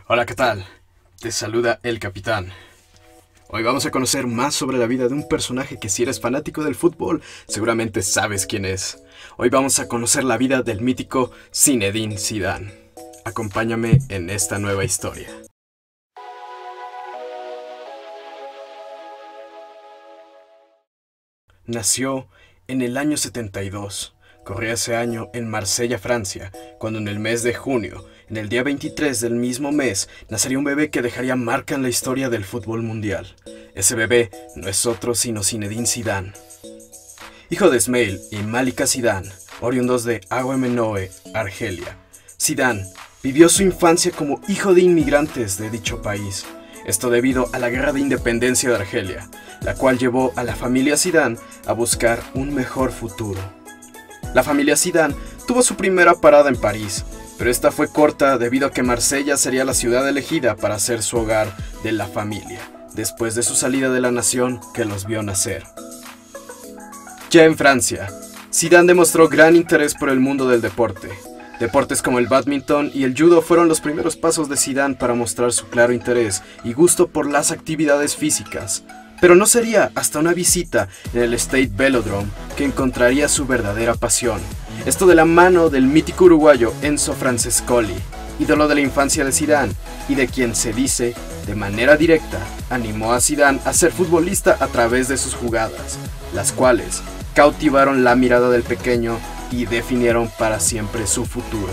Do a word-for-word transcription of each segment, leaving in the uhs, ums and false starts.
Hola, ¿qué tal? Te saluda el capitán. Hoy vamos a conocer más sobre la vida de un personaje que si eres fanático del fútbol, seguramente sabes quién es. Hoy vamos a conocer la vida del mítico Zinedine Zidane. Acompáñame en esta nueva historia. Nació en el año setenta y dos. Corría ese año en Marsella, Francia, cuando en el mes de junio, en el día veintitrés del mismo mes, nacería un bebé que dejaría marca en la historia del fútbol mundial. Ese bebé no es otro sino Zinedine Zidane. Hijo de Ismail y Malika Zidane, oriundos de Agüemenoe, Argelia, Zidane vivió su infancia como hijo de inmigrantes de dicho país. Esto debido a la guerra de independencia de Argelia, la cual llevó a la familia Zidane a buscar un mejor futuro. La familia Zidane tuvo su primera parada en París, pero esta fue corta debido a que Marsella sería la ciudad elegida para ser su hogar de la familia, después de su salida de la nación que los vio nacer. Ya en Francia, Zidane demostró gran interés por el mundo del deporte. Deportes como el bádminton y el judo fueron los primeros pasos de Zidane para mostrar su claro interés y gusto por las actividades físicas. Pero no sería hasta una visita en el Stade Velodrome que encontraría su verdadera pasión. Esto de la mano del mítico uruguayo Enzo Francescoli, ídolo de la infancia de Zidane y de quien se dice, de manera directa, animó a Zidane a ser futbolista a través de sus jugadas, las cuales cautivaron la mirada del pequeño y definieron para siempre su futuro.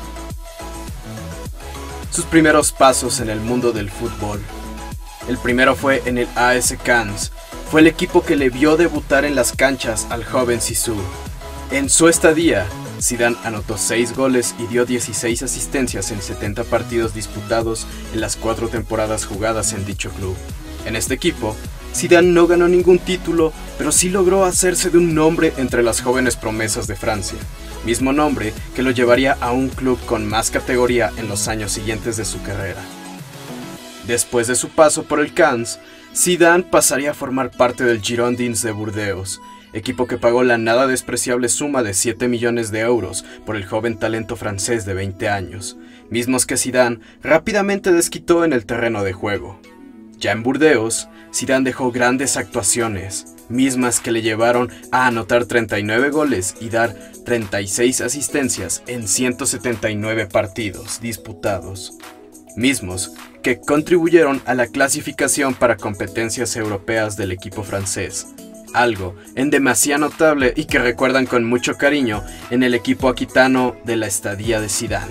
Sus primeros pasos en el mundo del fútbol. El primero fue en el A S Cannes. Fue el equipo que le vio debutar en las canchas al joven Zizou. En su estadía, Zidane anotó seis goles y dio dieciséis asistencias en setenta partidos disputados en las cuatro temporadas jugadas en dicho club. En este equipo, Zidane no ganó ningún título, pero sí logró hacerse de un nombre entre las jóvenes promesas de Francia, mismo nombre que lo llevaría a un club con más categoría en los años siguientes de su carrera. Después de su paso por el Cannes, Zidane pasaría a formar parte del Girondins de Burdeos, equipo que pagó la nada despreciable suma de siete millones de euros por el joven talento francés de veinte años, mismos que Zidane rápidamente desquitó en el terreno de juego. Ya en Burdeos, Zidane dejó grandes actuaciones, mismas que le llevaron a anotar treinta y nueve goles y dar treinta y seis asistencias en ciento setenta y nueve partidos disputados, mismos que contribuyeron a la clasificación para competencias europeas del equipo francés, algo en demasía notable y que recuerdan con mucho cariño en el equipo aquitano de la estadía de Zidane.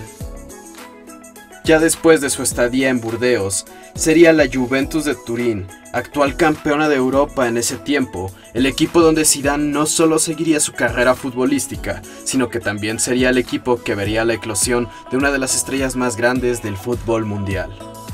Ya después de su estadía en Burdeos, sería la Juventus de Turín, actual campeona de Europa en ese tiempo, el equipo donde Zidane no solo seguiría su carrera futbolística, sino que también sería el equipo que vería la eclosión de una de las estrellas más grandes del fútbol mundial.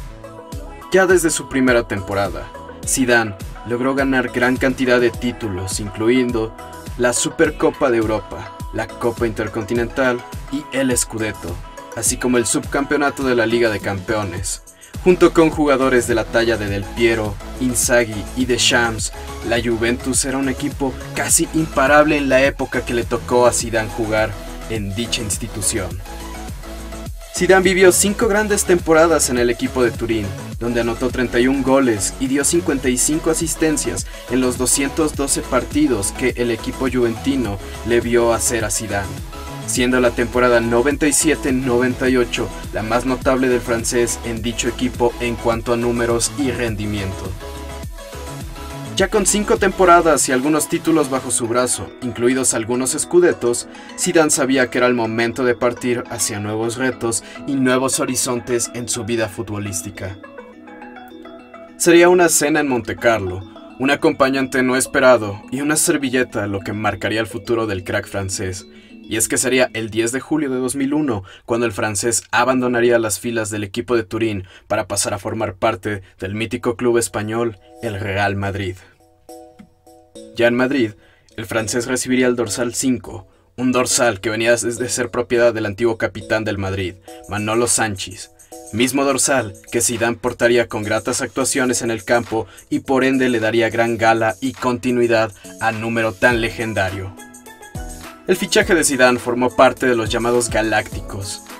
Ya desde su primera temporada, Zidane logró ganar gran cantidad de títulos, incluyendo la Supercopa de Europa, la Copa Intercontinental y el Scudetto, así como el subcampeonato de la Liga de Campeones. Junto con jugadores de la talla de Del Piero, Inzaghi y Deschamps, la Juventus era un equipo casi imparable en la época que le tocó a Zidane jugar en dicha institución. Zidane vivió cinco grandes temporadas en el equipo de Turín, donde anotó treinta y un goles y dio cincuenta y cinco asistencias en los doscientos doce partidos que el equipo juventino le vio hacer a Zidane, siendo la temporada noventa y siete noventa y ocho la más notable del francés en dicho equipo en cuanto a números y rendimiento. Ya con cinco temporadas y algunos títulos bajo su brazo, incluidos algunos Scudettos, Zidane sabía que era el momento de partir hacia nuevos retos y nuevos horizontes en su vida futbolística. Sería una cena en Montecarlo, un acompañante no esperado y una servilleta lo que marcaría el futuro del crack francés. Y es que sería el diez de julio de dos mil uno cuando el francés abandonaría las filas del equipo de Turín para pasar a formar parte del mítico club español, el Real Madrid. Ya en Madrid, el francés recibiría el dorsal cinco, un dorsal que venía desde ser propiedad del antiguo capitán del Madrid, Manolo Sanchis, mismo dorsal que Zidane portaría con gratas actuaciones en el campo y por ende le daría gran gala y continuidad a número tan legendario. El fichaje de Zidane formó parte de los llamados Galácticos,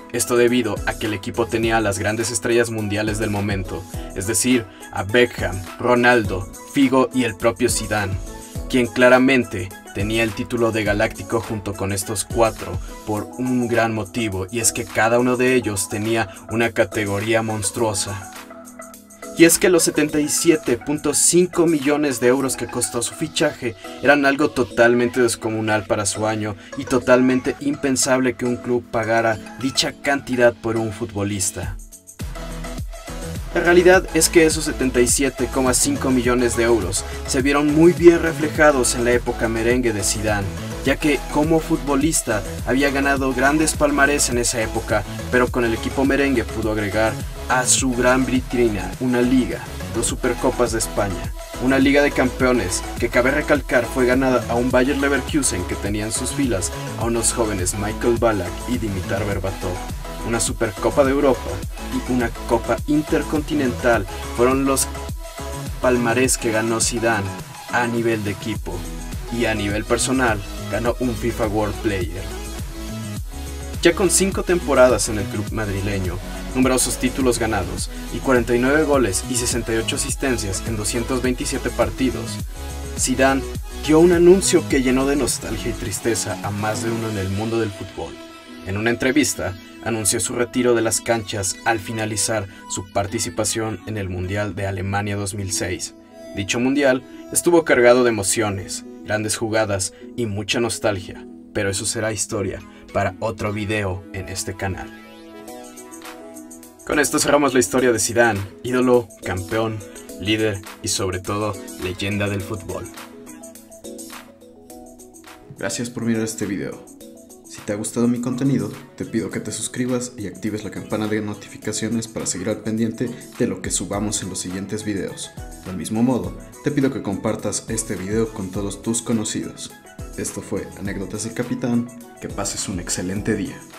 Esto debido a que el equipo tenía a las grandes estrellas mundiales del momento, es decir, a Beckham, Ronaldo, Figo y el propio Zidane, quien claramente tenía el título de galáctico junto con estos cuatro por un gran motivo, y es que cada uno de ellos tenía una categoría monstruosa. Y es que los setenta y siete punto cinco millones de euros que costó su fichaje eran algo totalmente descomunal para su año y totalmente impensable que un club pagara dicha cantidad por un futbolista. La realidad es que esos setenta y siete coma cinco millones de euros se vieron muy bien reflejados en la época merengue de Zidane, ya que como futbolista había ganado grandes palmarés en esa época, pero con el equipo merengue pudo agregar a su gran vitrina una liga, dos Supercopas de España, una Liga de Campeones que cabe recalcar fue ganada a un Bayer Leverkusen que tenía en sus filas a unos jóvenes Michael Ballack y Dimitar Berbatov, una Supercopa de Europa y una Copa Intercontinental. Fueron los palmarés que ganó Zidane a nivel de equipo, y a nivel personal ganó un FIFA World Player. Ya con cinco temporadas en el club madrileño, numerosos títulos ganados y cuarenta y nueve goles y sesenta y ocho asistencias en doscientos veintisiete partidos, Zidane dio un anuncio que llenó de nostalgia y tristeza a más de uno en el mundo del fútbol. En una entrevista, anunció su retiro de las canchas al finalizar su participación en el Mundial de Alemania dos mil seis. Dicho mundial estuvo cargado de emociones, grandes jugadas y mucha nostalgia, pero eso será historia para otro video en este canal. Con esto cerramos la historia de Zidane, ídolo, campeón, líder y sobre todo leyenda del fútbol. Gracias por mirar este video. Si te ha gustado mi contenido, te pido que te suscribas y actives la campana de notificaciones para seguir al pendiente de lo que subamos en los siguientes videos. Del mismo modo, te pido que compartas este video con todos tus conocidos. Esto fue Anécdotas del Capitán, que pases un excelente día.